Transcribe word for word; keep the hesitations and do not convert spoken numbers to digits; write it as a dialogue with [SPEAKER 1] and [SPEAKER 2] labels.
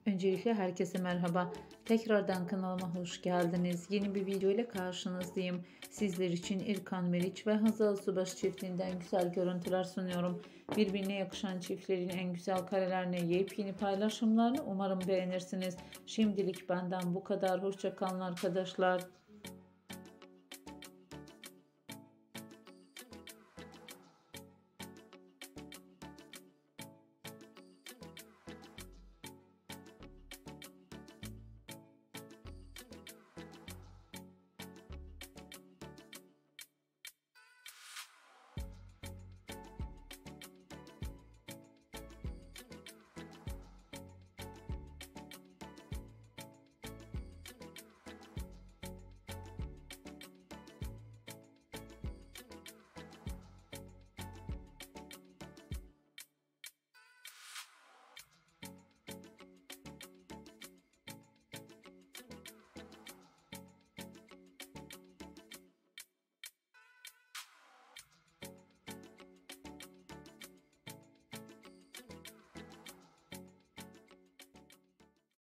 [SPEAKER 1] Öncelikle herkese merhaba. Tekrardan kanalıma hoş geldiniz. Yeni bir video ile karşınızdayım. Sizler için İrkan Meriç ve Hazal Subaşı çiftinden güzel görüntüler sunuyorum. Birbirine yakışan çiftlerin en güzel karelerini, yepyeni paylaşımlarını umarım beğenirsiniz. Şimdilik benden bu kadar. Hoşça kalın arkadaşlar.